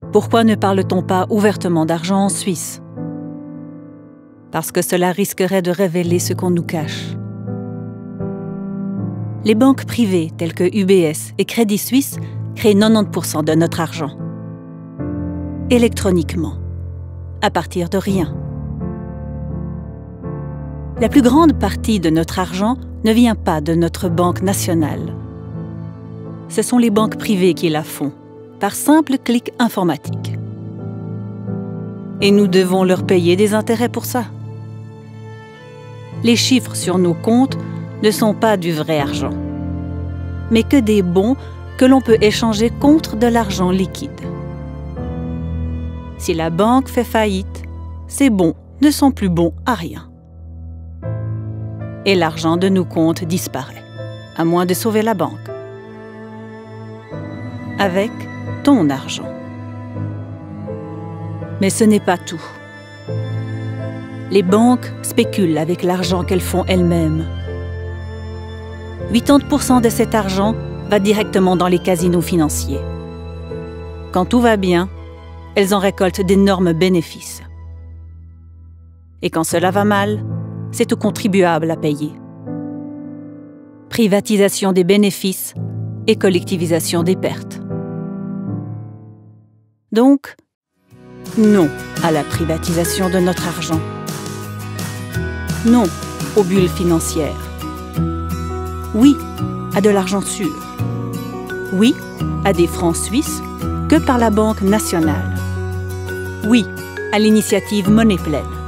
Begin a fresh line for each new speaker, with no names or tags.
Pourquoi ne parle-t-on pas ouvertement d'argent en Suisse? Parce que cela risquerait de révéler ce qu'on nous cache. Les banques privées telles que UBS et Crédit Suisse créent 90% de notre argent. Électroniquement, à partir de rien. La plus grande partie de notre argent ne vient pas de notre banque nationale. Ce sont les banques privées qui la font, par simple clic informatique. Et nous devons leur payer des intérêts pour ça. Les chiffres sur nos comptes ne sont pas du vrai argent, mais que des bons que l'on peut échanger contre de l'argent liquide. Si la banque fait faillite, ces bons ne sont plus bons à rien. Et l'argent de nos comptes disparaît, à moins de sauver la banque. Avec ton argent. Mais ce n'est pas tout. Les banques spéculent avec l'argent qu'elles font elles-mêmes. 80% de cet argent va directement dans les casinos financiers. Quand tout va bien, elles en récoltent d'énormes bénéfices. Et quand cela va mal, c'est aux contribuables à payer. Privatisation des bénéfices et collectivisation des pertes. Donc, non à la privatisation de notre argent. Non aux bulles financières. Oui à de l'argent sûr. Oui à des francs suisses que par la Banque nationale. Oui à l'initiative Monnaie pleine.